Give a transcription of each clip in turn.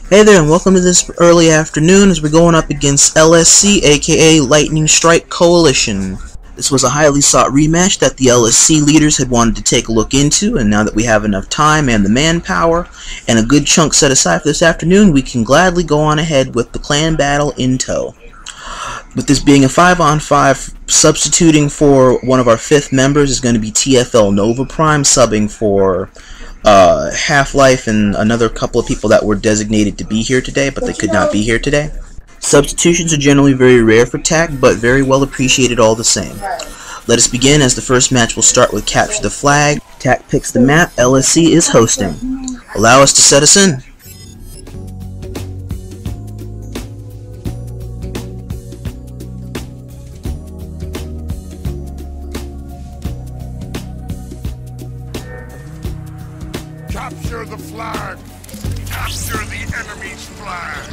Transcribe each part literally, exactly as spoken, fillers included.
Hey there, and welcome to this early afternoon as we're going up against L S C, aka Lightning Strike Coalition. This was a highly sought rematch that the L S C leaders had wanted to take a look into, and now that we have enough time and the manpower and a good chunk set aside for this afternoon, we can gladly go on ahead with the clan battle in tow. With this being a five on five, substituting for one of our fifth members is going to be T F L Nova Prime, subbing for uh, Half-Life and another couple of people that were designated to be here today, but they could not be here today. Substitutions are generally very rare for T A C T, but very well appreciated all the same. Let us begin, as the first match will start with Capture the Flag. T A C T picks the map, L S C is hosting. Allow us to set us in. Capture the flag! Capture the enemy's flag!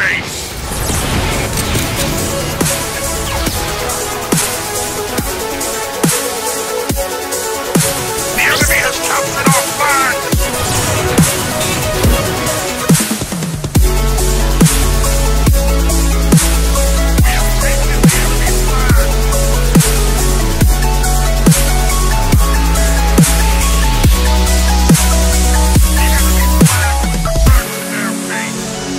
base. The enemy has captured our flag. We have taken the enemy flag. The enemy flag was returned to their base.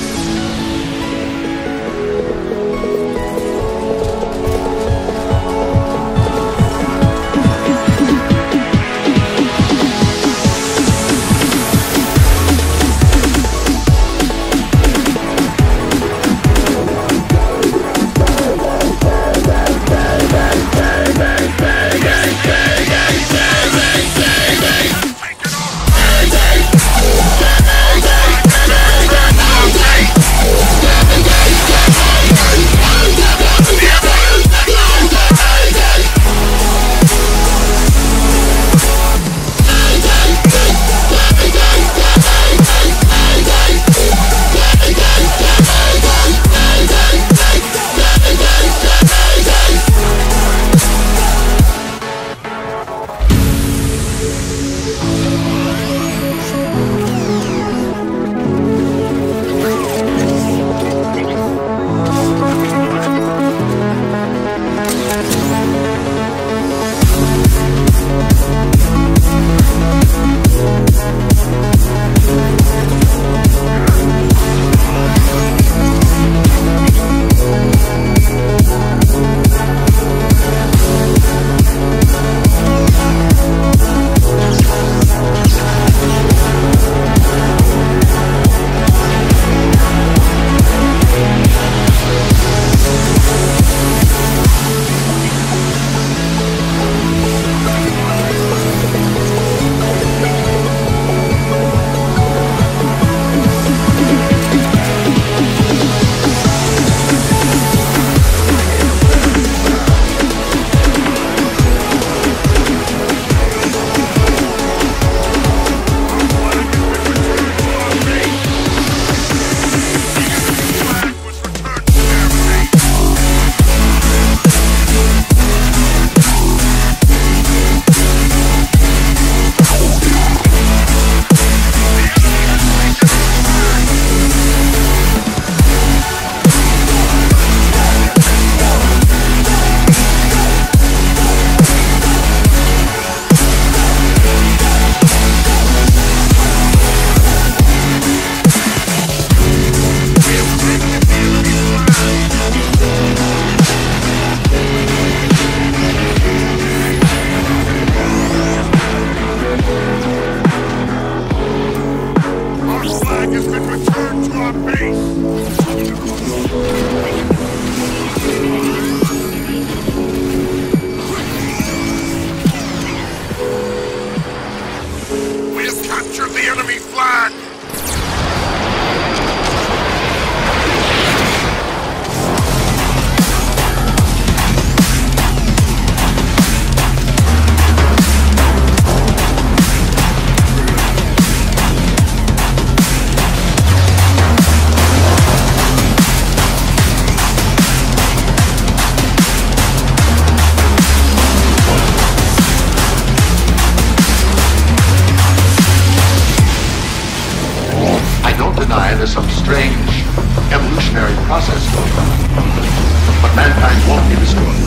There's some strange evolutionary process going on. But mankind won't be destroyed.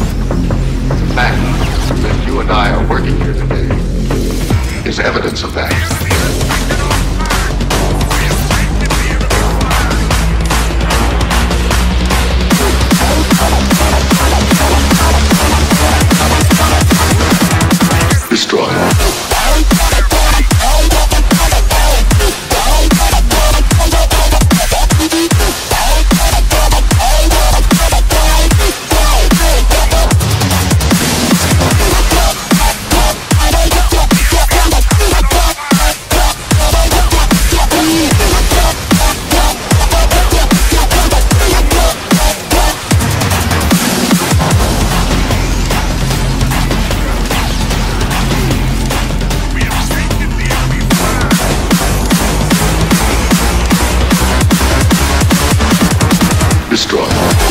The fact that you and I are working here today is evidence of that. Destroy. Destroy.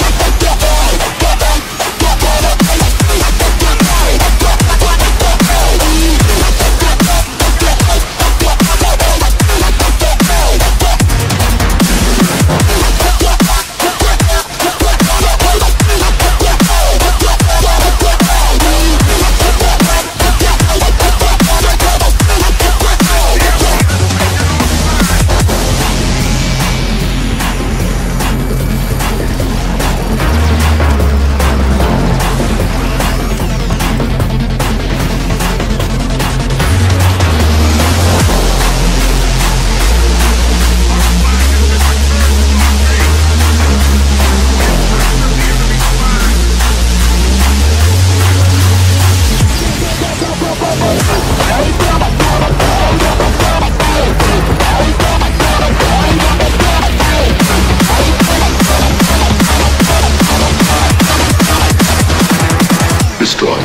Destroy.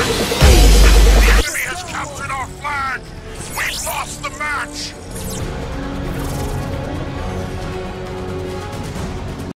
The enemy has captured our flag! We've lost the match!